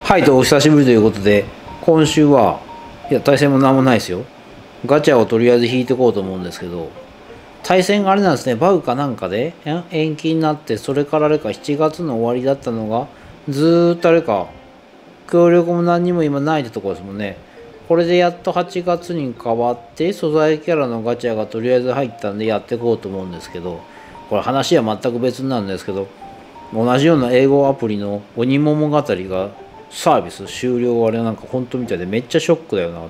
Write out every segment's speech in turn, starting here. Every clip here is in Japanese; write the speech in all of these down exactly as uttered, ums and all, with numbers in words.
はいと、お久しぶりということで、今週は、いや、対戦もなんもないですよ。ガチャをとりあえず引いていこうと思うんですけど、対戦があれなんですね、バグかなんかで延期になって、それからあれかしちがつの終わりだったのが、ずーっとあれか、協力も何にも今ないってところですもんね。これでやっとはちがつに変わって、素材キャラのガチャがとりあえず入ったんでやっていこうと思うんですけど、これ話は全く別なんですけど、同じような英語アプリの鬼物語がサービス終了、あれなんか本当みたいでめっちゃショックだよなって。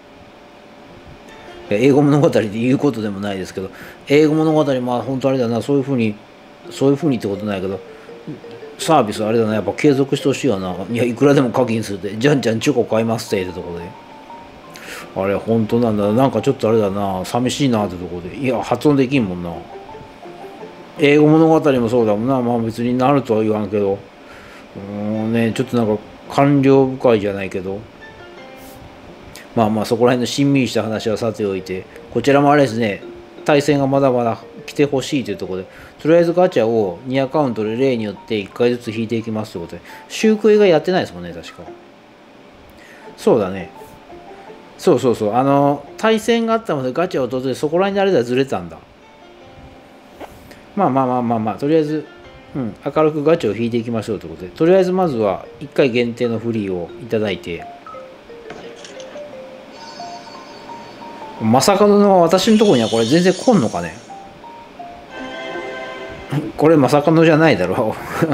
英語物語で言うことでもないですけど、英語物語、まあ本当あれだな、そういうふうにそういうふうにってことないけど、サービスあれだな、やっぱ継続してほしいよな。いや、いくらでも課金するって、じゃんじゃんチョコ買いますってってとこで、あれ本当なんだ、なんかちょっとあれだな、寂しいなってとこで、いや発音できんもんな。英語物語もそうだもんな。まあ別になるとは言わんけど、もうね、ちょっとなんか官僚深いじゃないけど、まあまあそこら辺のしんみりした話はさておいて、こちらもあれですね、対戦がまだまだ来てほしいというところで、とりあえずガチャをにアカウントで例によっていっかいずつ引いていきますということで、周クエがやってないですもんね、確か。そうだね。そうそうそう、あの、対戦があったのでガチャを取って、そこら辺であれだずれたんだ。まあまあまあまあまあ、とりあえず、うん、明るくガチャを引いていきましょうということで、とりあえずまずはいっかい限定のフリーをいただいて、まさかの私のところにはこれ全然来んのかね。これまさかのじゃないだろう。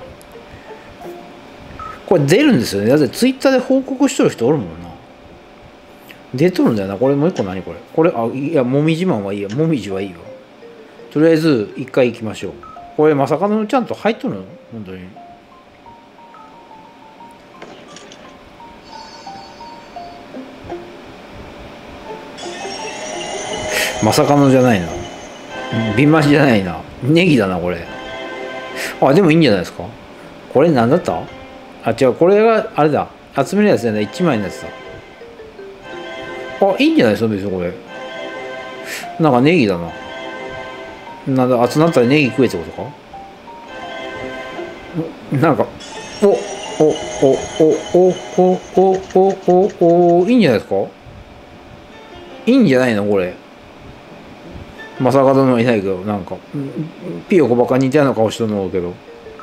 これ出るんですよね。だってツイッターで報告しとる人おるもんな。出とるんだよな。これもう一個何これ。これ、あ、いや、もみじマンはいいや。もみじはいいわ。とりあえず一回行きましょう。これまさかのちゃんと入っとるの本当に。まさかのじゃないな。ビンマシじゃないな。ネギだな、これ。あ、でもいいんじゃないですか。これ何だった？あ、違う。これがあれだ。集めるやつじゃない。いちまいのやつだ。あ、いいんじゃないですか、別にこれ。なんかネギだな。なんだ、集まったらネギ食えってことか。なんか、お、お、お、お、お、お、お、お、お、いいんじゃないですか。いいんじゃないのこれ。まさか殿はいないけど、なんか、ピヨコバカ似たような顔してるのけど。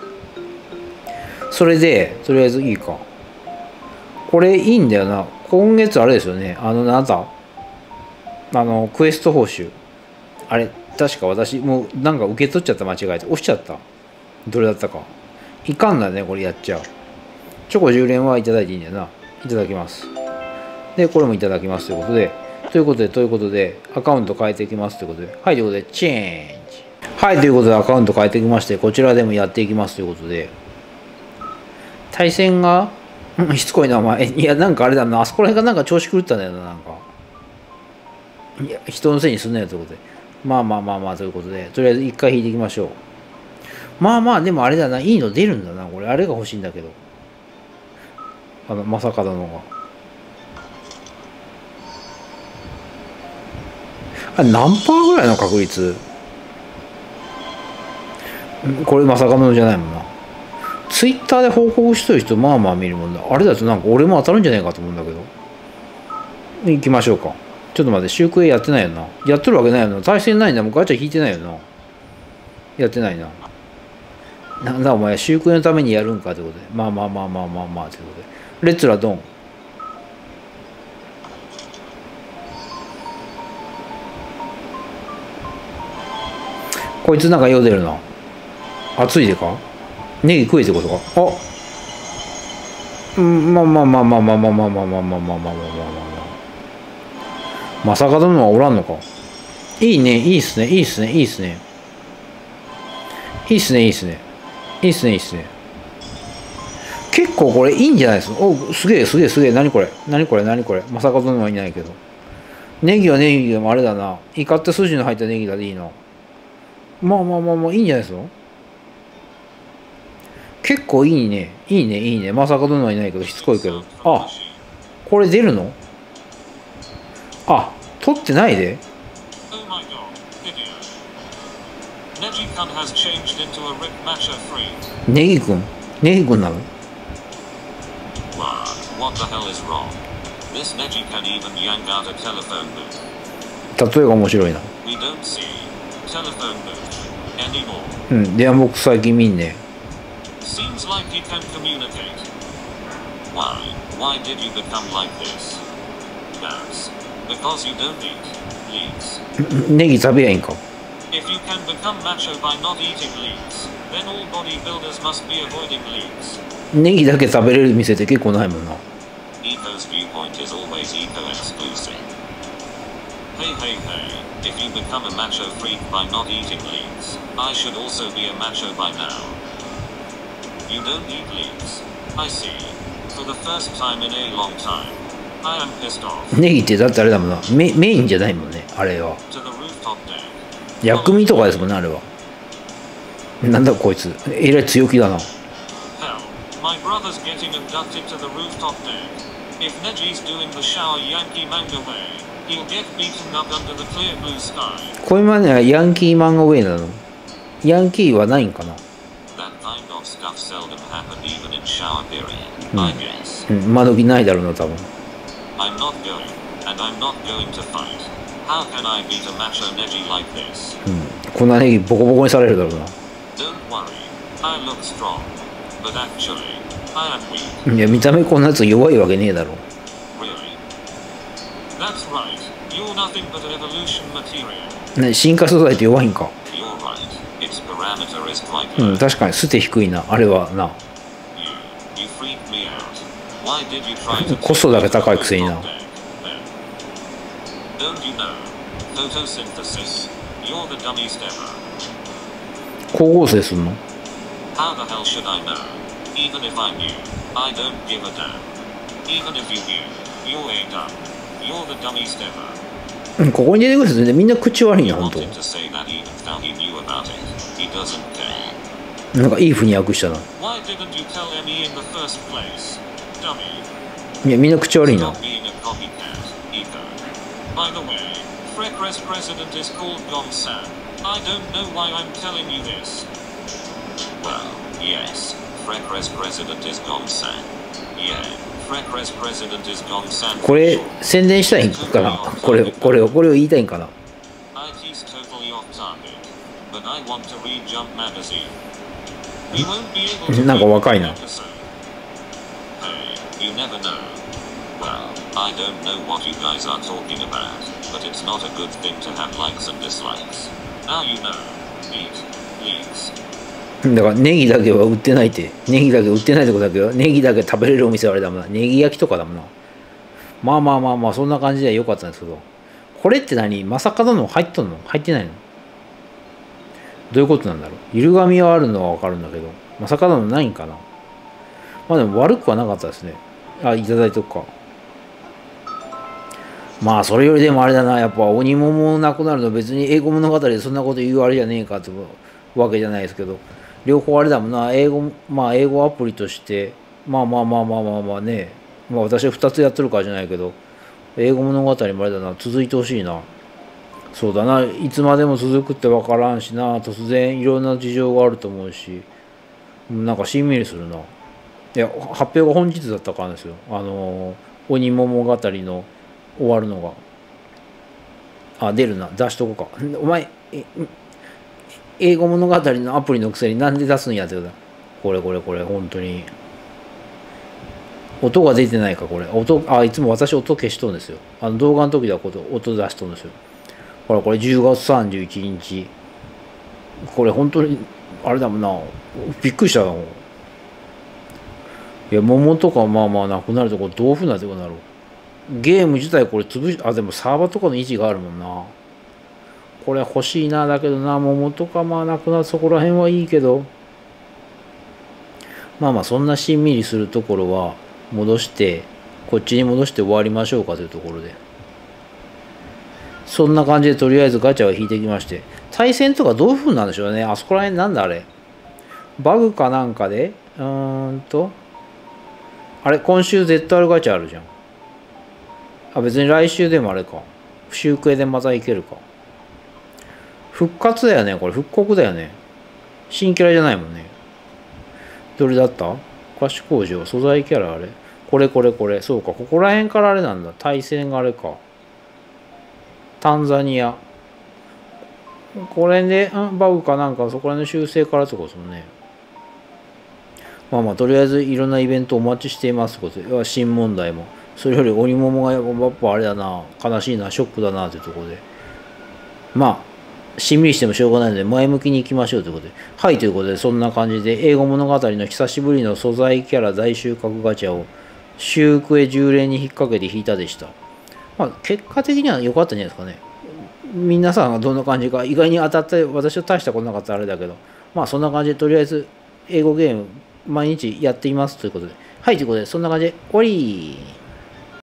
それで、とりあえずいいか。これいいんだよな。今月あれですよね。あの、なんだあの、クエスト報酬。あれ、確か私、もうなんか受け取っちゃった、間違えて。押しちゃった。どれだったか。いかんだね、これやっちゃう。チョコじゅう連はいただいていいんだよな。いただきます。で、これもいただきますということで、ということで、ということで、アカウント変えていきますということで、はい、ということで、チェンジ。はい、ということで、アカウント変えていきまして、こちらでもやっていきますということで、対戦が、うん、しつこいな、お前。いや、なんかあれだな、あそこら辺がなんか調子狂ったんだよな、なんか。いや、人のせいにすんなよということで。まあまあまあまあ、ということで、とりあえず一回引いていきましょう。まあまあ、でもあれだな、いいの出るんだな、これ。あれが欲しいんだけど。あの、まさかだのが。あれ何パーぐらいの確率？これまさかのじゃないもんな。ツイッターで報告しとる人まあまあ見るもんだ。あれだとなんか俺も当たるんじゃないかと思うんだけど。行きましょうか。ちょっと待って、周クエやってないよな。やっとるわけないよな。対戦ないんだもん。ガチャ引いてないよな。やってないな。なんだお前、周クエのためにやるんかってことで。まあまあまあまあまあまあってことで。レッツラドン。こいつなんかよう出るな。熱いでか？ネギ食えってことか。あ、まあまあまあまあまあまあまあまあまあまあまあまあまあまあまあまあ。まさか殿はおらんのか。いいね、いいっすね、いいっすね、いいっすね。いいっすね、いいっすね。いいっすね、いいっすね。結構これいいんじゃないですか。お、すげえ、すげえ、すげえ。何これ。何これ、何これ。まさか殿はいないけど。ネギはネギでもあれだな。イカって筋の入ったネギだでいいな。まあまあまあまあ、いいんじゃないですか。結構いいね。いいね、いいね。まさか殿はいないけど、しつこいけど。あ、これ出るの？あ、取ってないで。ネギくんネギくんなの？ Wow, what the hell is wrong? This Neji can even yank out a telephone booth. 例えが面白いな。 We don't see telephone booth anymore. うん、電話ボックス最近見んね。 Seems like he can communicate. Why? Why did you become like this? That's because you don't eat leeks. ネギ食べやいんか。 If you can become macho by not eating leeks, then all bodybuilders must be avoiding leeks. ネギだけ食べれる店って結構ないもんな。 Eco's viewpoint is always eco-exclusive. Hey hey hey, if you become a macho freak by not eating leeks, I should also be a macho by now. You don't eat leeks. I see. For the first time in a long time, I am pissed off. ネギってだってあれだもんな。メ、メインじゃないもんね、あれは。 To the rooftop deck. 薬味とかですもんね、あれは。なんだこいつ。えらい強気だな。 Hell, my brother's getting abducted to the rooftop deck. If Neji's doing the shower Yankee manga way, he'll get beaten up under the clear blue sky. これまではヤンキー漫画ウェイなの。ヤンキーはないんかな。 That kind of stuff seldom happened even in shower period, I guess. うん、今時ないだろうな、多分。 I'm not going, and I'm not going to fight. How can I beat a macho Neji like this? うん、こんなネギボコボコにされるだろうな。 Don't worry, I look strong, but actually, I am weak. いや、見た目こんなやつ弱いわけねえだろ。 Really? That's right, you're nothing but evolution material. ね、進化素材って弱いんか。 You're right, its parameter is quite うん、 low. 確かに、ステ低いな、あれはな。 You, you freaked me out. Why did you try to コストだけ高いくせにな。 Don't you know? Photosynthesis. You're the dumbest ever. 光合成すんの？ How the hell should I know? Even if I knew, I don't give a damn. Even if you knew, you're a dumb. You're the dumbest ever. うん、ここに出てくる人でみんな口悪いん He や、ほんと。 wanted to say that even though he knew about it. He doesn't care. なんかいいふうに訳したな。 Why didn't you tell Emmy in the first place? Dummy. いや、みんな口悪いな。 Stop being a copycat, Eco. By the way, Frekres president is called Gong-san. I don't know why I'm telling you this. Well, yes, Frekres president is Gong-san. Yeah, Frekres president is Gong-san. これ、宣伝したいんかな。これ、これを、これを言いたいんかな。 It's totally off target, but I want to read Jump magazine. We won't be able to なんか若いな。 Hey, you never know. Well, I don't know what you guys are talking about, but it's not a good thing to have likes and dislikes. Now you know. Eat leeks. だからネギだけは売ってないって。ネギだけ売ってないってことだけど、ネギだけ食べれるお店はあれだもんな。ネギ焼きとかだもんな。まあまあまあまあ、そんな感じでは良かったんですけど。これって何？まさかの入っとんの？入ってないの？どういうことなんだろう。ゆるがみはあるのはわかるんだけど、まさかのないんかな。まあでも悪くはなかったですね。あ、いただいとくか。まあそれよりでもあれだな、やっぱ鬼桃なくなるの別に英語物語でそんなこと言うあれじゃねえかってわけじゃないですけど、両方あれだもんな、英語、まあ英語アプリとして、まあまあまあまあまあまあね、まあ私はふたつやってるからじゃないけど、英語物語もあれだな、続いてほしいな。そうだな、いつまでも続くってわからんしな、突然いろんな事情があると思うし、なんかしんみりするな。いや、発表が本日だったからですよ。あの、鬼桃語の終わるのが。あ、出るな。出しとこうか。お前、英語物語のアプリのくせになんで出すんやってことだ。これこれこれ、本当に。音が出てないか、これ。音、あ、いつも私音消しとるんですよ。あの動画の時では音出しとるんですよ。ほら、これじゅうがつさんじゅういちにち。これ本当に、あれだもんな。びっくりしたな。いや、桃とかまあまあなくなるとこどういうふうになってくるんだろう。ゲーム自体これ潰し、あ、でもサーバーとかの維持があるもんな。これ欲しいな、だけどな、桃とかまあなくなるそこら辺はいいけど。まあまあそんなしんみりするところは戻して、こっちに戻して終わりましょうかというところで。そんな感じでとりあえずガチャを引いてきまして。対戦とかどういうふうなんでしょうね。あそこら辺なんだあれ。バグかなんかで、うーんと、あれ、今週 ゼットアール ガチャあるじゃん。あ、別に来週でもあれか。不習クエでまたいけるか。復活だよね、これ。復刻だよね。新キャラじゃないもんね。どれだった？歌手工場、素材キャラあれ。 これこれこれ、そうか、ここら辺からあれなんだ、対戦があれか。タンザニア。これで、うん、バグかなんか、そこら辺の修正からってことですもんね。まあまあ、とりあえずいろんなイベントお待ちしていますってことで、要は新問題も。それより鬼桃がやっぱあれだな、悲しいな、ショックだなというところで。まあ、しんみりしてもしょうがないので、前向きに行きましょうということで。はい、ということで、そんな感じで、英語物語の久しぶりの素材キャラ大収穫ガチャを、シクエじゅう連に引っ掛けて引いたでした。まあ、結果的には良かったんじゃないですかね。皆さんがどんな感じか、意外に当たって、私は大したことなかったらあれだけど、まあ、そんな感じで、とりあえず、英語ゲーム、毎日やっていますということで。はい、ということで、そんな感じで、終わり。